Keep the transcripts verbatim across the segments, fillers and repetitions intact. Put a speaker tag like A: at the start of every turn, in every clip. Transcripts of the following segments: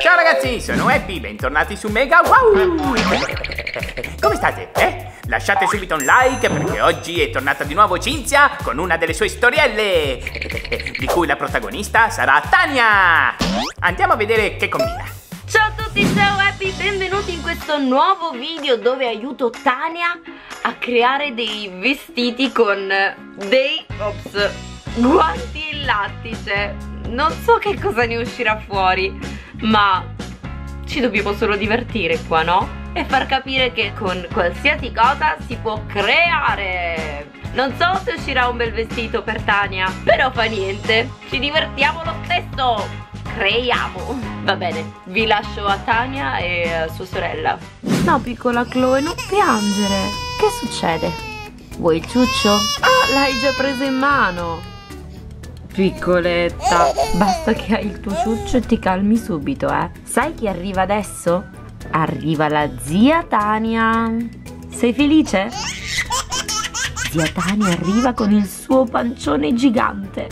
A: Ciao ragazzi, sono Happy, bentornati su Mega Wow! Come state, eh? Lasciate subito un like perché oggi è tornata di nuovo Cinzia con una delle sue storielle, di cui la protagonista sarà Tania! Andiamo a vedere che combina.
B: Ciao a tutti, ciao Happy, benvenuti in questo nuovo video dove aiuto Tania a creare dei vestiti con dei ops, guanti in lattice. Non so che cosa ne uscirà fuori, ma ci dobbiamo solo divertire qua, no? E far capire che con qualsiasi cosa si può creare. Non so se uscirà un bel vestito per Tania, però fa niente, ci divertiamo lo stesso. Creiamo. Va bene, vi lascio a Tania e a sua sorella. No, piccola Chloe, non piangere. Che succede? Vuoi il ciuccio? Ah, l'hai già preso in mano. Piccoletta, basta che hai il tuo ciuccio e ti calmi subito, eh. Sai chi arriva adesso? Arriva la zia Tania. Sei felice? Zia Tania arriva con il suo pancione gigante.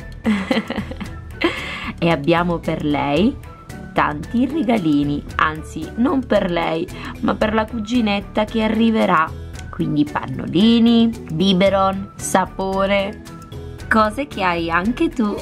B: E abbiamo per lei tanti regalini. Anzi, non per lei, ma per la cuginetta che arriverà. Quindi pannolini, biberon, sapone, cose che hai anche tu.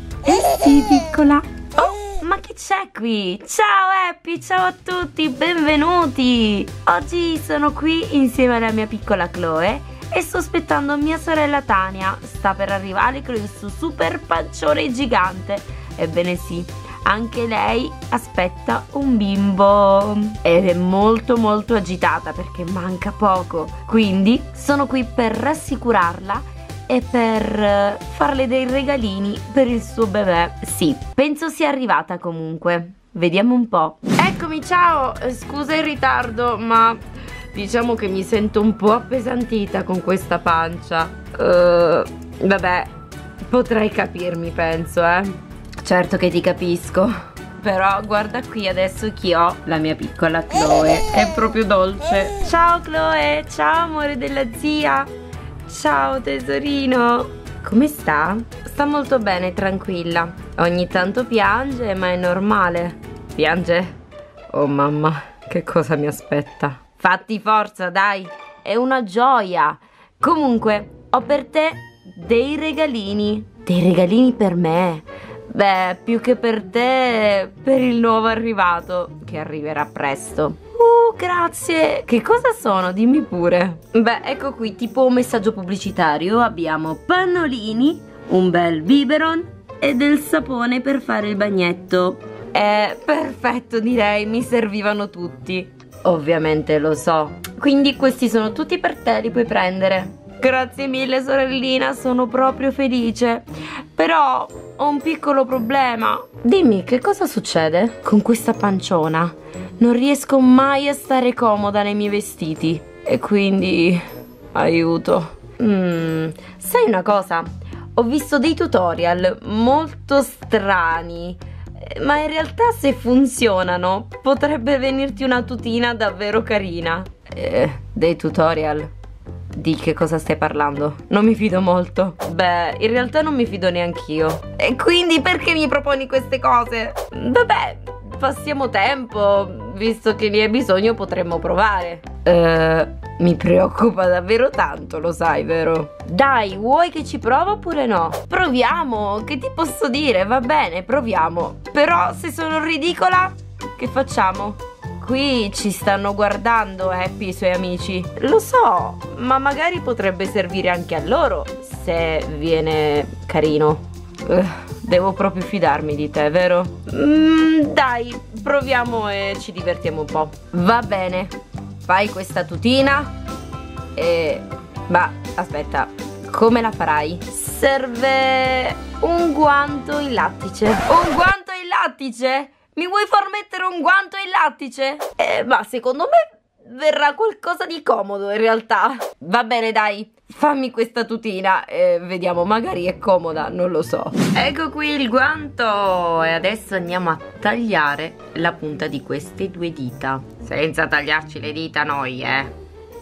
B: Eh sì, piccola. Oh, ma chi c'è qui? Ciao Happy, ciao a tutti, benvenuti. Oggi sono qui insieme alla mia piccola Chloe e sto aspettando mia sorella Tania. Sta per arrivare con il suo super pancione gigante. Ebbene sì, anche lei aspetta un bimbo ed è molto molto agitata perché manca poco. Quindi sono qui per rassicurarla e per farle dei regalini per il suo bebè. Sì, penso sia arrivata comunque. Vediamo un po'. Eccomi, ciao, scusa il ritardo, ma diciamo che mi sento un po' appesantita con questa pancia. uh, Vabbè, potrai capirmi, penso, eh. Certo che ti capisco. Però guarda qui adesso chi ho, la mia piccola Chloe. È proprio dolce. Ciao Chloe, ciao amore della zia. Ciao tesorino. Come sta? Sta molto bene, tranquilla. Ogni tanto piange, ma è normale. Piange? Oh mamma, che cosa mi aspetta? Fatti forza, dai, è una gioia. Comunque, ho per te dei regalini. Dei regalini per me. Beh, più che per te, per il nuovo arrivato, che arriverà presto. Uh, grazie. Che cosa sono? Dimmi pure. Beh, ecco qui, tipo un messaggio pubblicitario. Abbiamo pannolini, un bel biberon e del sapone per fare il bagnetto. Eh, perfetto, direi, mi servivano tutti. Ovviamente lo so. Quindi questi sono tutti per te, li puoi prendere. Grazie mille sorellina, sono proprio felice. Però ho un piccolo problema. Dimmi, che cosa succede con questa panciona? Non riesco mai a stare comoda nei miei vestiti e quindi aiuto. mm, Sai una cosa? Ho visto dei tutorial molto strani, ma in realtà se funzionano potrebbe venirti una tutina davvero carina. eh, Dei tutorial? Di che cosa stai parlando? Non mi fido molto. Beh, in realtà non mi fido neanch'io. E quindi perché mi proponi queste cose? Vabbè, passiamo tempo. Visto che ne hai bisogno potremmo provare. Eh, mi preoccupa davvero tanto, lo sai, vero? Dai, vuoi che ci provo oppure no? Proviamo, che ti posso dire? Va bene, proviamo. Però se sono ridicola, che facciamo? Qui ci stanno guardando Happy e i suoi amici. Lo so, ma magari potrebbe servire anche a loro se viene carino. uh, Devo proprio fidarmi di te, vero? Mm, dai, proviamo e ci divertiamo un po'. Va bene, fai questa tutina e... ma aspetta, come la farai? Serve un guanto in lattice. Un guanto in lattice? Mi vuoi far mettere un guanto in lattice? Eh, ma secondo me verrà qualcosa di comodo in realtà. Va bene, dai, fammi questa tutina e vediamo, magari è comoda, non lo so. Ecco qui il guanto e adesso andiamo a tagliare la punta di queste due dita. Senza tagliarci le dita noi, eh.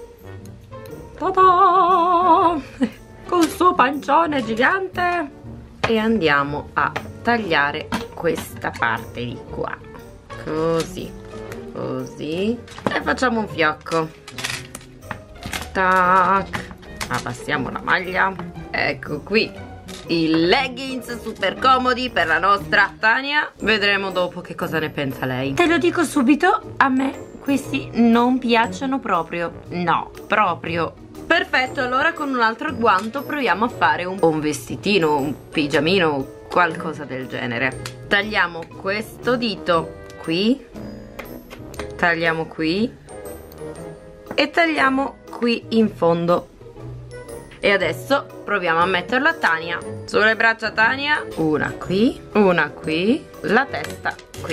B: Ta-da! Col suo pancione gigante. E andiamo a tagliare questa parte di qua. Così, così. E facciamo un fiocco. Tac. Abbassiamo la maglia. Ecco qui i leggings super comodi per la nostra Tania. Vedremo dopo che cosa ne pensa lei. Te lo dico subito, a me questi non piacciono proprio. No, proprio. Perfetto, allora con un altro guanto proviamo a fare un, un vestitino, un pigiamino, qualcosa del genere. Tagliamo questo dito qui, tagliamo qui e tagliamo qui in fondo. E adesso proviamo a metterlo a Tania. Sulle braccia Tania, una qui, una qui, la testa qui.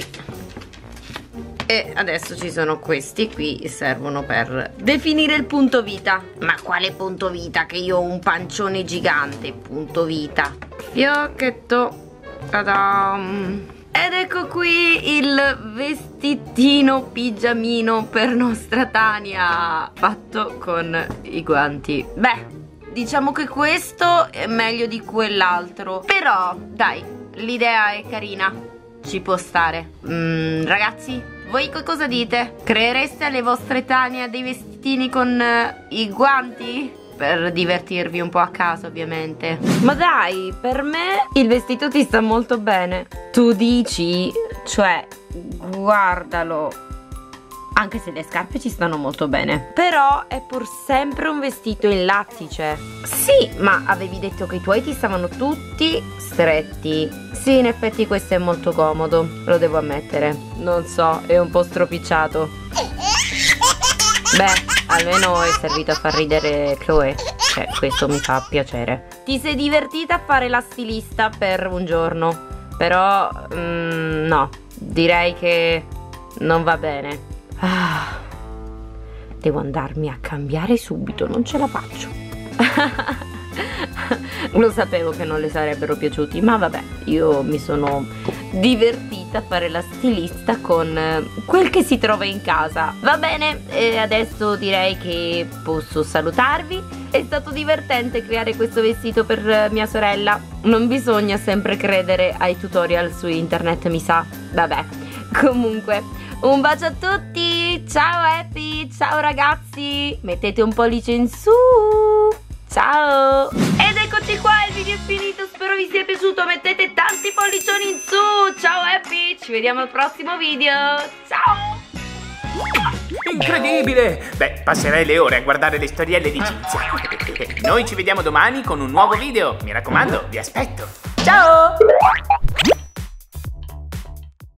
B: E adesso ci sono questi qui, servono per definire il punto vita. Ma quale punto vita? Che io ho un pancione gigante. Punto vita. Fiocchetto. Ta-dam. Ed ecco qui il vestitino pigiamino per nostra Tania, fatto con i guanti. Beh, diciamo che questo è meglio di quell'altro, però dai, l'idea è carina, ci può stare. mm, Ragazzi, voi cosa dite? Creereste alle vostre Tania dei vestitini con uh, i guanti? Per divertirvi un po' a casa, ovviamente. Ma dai, per me il vestito ti sta molto bene. Tu dici? Cioè, guardalo. Anche se le scarpe ci stanno molto bene. Però è pur sempre un vestito in lattice. Sì, ma avevi detto che i tuoi ti stavano tutti stretti. Sì, in effetti questo è molto comodo, lo devo ammettere. Non so, è un po' stropicciato. Beh, almeno è servito a far ridere Chloe. Cioè, questo mi fa piacere. Ti sei divertita a fare la stilista per un giorno. Però, mm, no, direi che non va bene. Ah, devo andarmi a cambiare subito, non ce la faccio. Lo sapevo che non le sarebbero piaciuti, ma vabbè, io mi sono divertita a fare la stilista con quel che si trova in casa. Va bene, e adesso direi che posso salutarvi. È stato divertente creare questo vestito per mia sorella. Non bisogna sempre credere ai tutorial su internet, mi sa. Vabbè, comunque, un bacio a tutti. Ciao Happy, ciao ragazzi. Mettete un pollice in su. Ciao. Ed eccoci qua, il video è finito. Spero vi sia piaciuto. Mettete tanti pollicioni in su. Ciao Happy, ci vediamo al prossimo video. Ciao.
A: Incredibile! Beh, passerei le ore a guardare le storielle di Cinzia. Noi ci vediamo domani con un nuovo video. Mi raccomando, vi aspetto. Ciao!